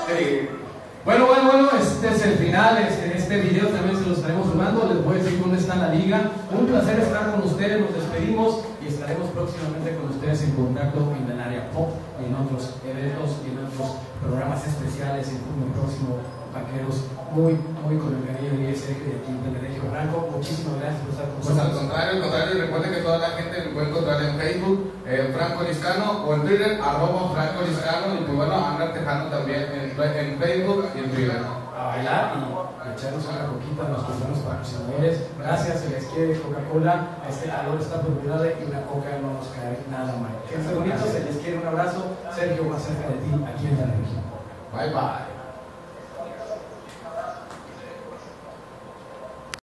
Sí. Bueno, este es el final. En este video también se lo estaremos sumando. Les voy a decir dónde está la liga. Un placer estar con ustedes. Nos despedimos y estaremos próximamente con ustedes en contacto en el área pop y en otros eventos y en otros programas especiales en junio próximo. Vaqueros, muy con el cariño y ese de aquí del Regio Franco. Muchísimas gracias por estar con nosotros. Pues al contrario, recuerden que toda la gente me puede encontrar en Facebook, Franco Liscano, o en Twitter, @Franco Liscano, y pues bueno, Ana Tejano también en Facebook y en Twitter. A bailar y echarnos una coquita a nuestros buenos patrocinadores. Gracias, se les quiere Coca-Cola. A este calor está propiedad y una coca no nos cae nada mal. Que esté bonito, se les quiere un abrazo. Sergio, más cerca de ti, aquí en la región. Bye bye.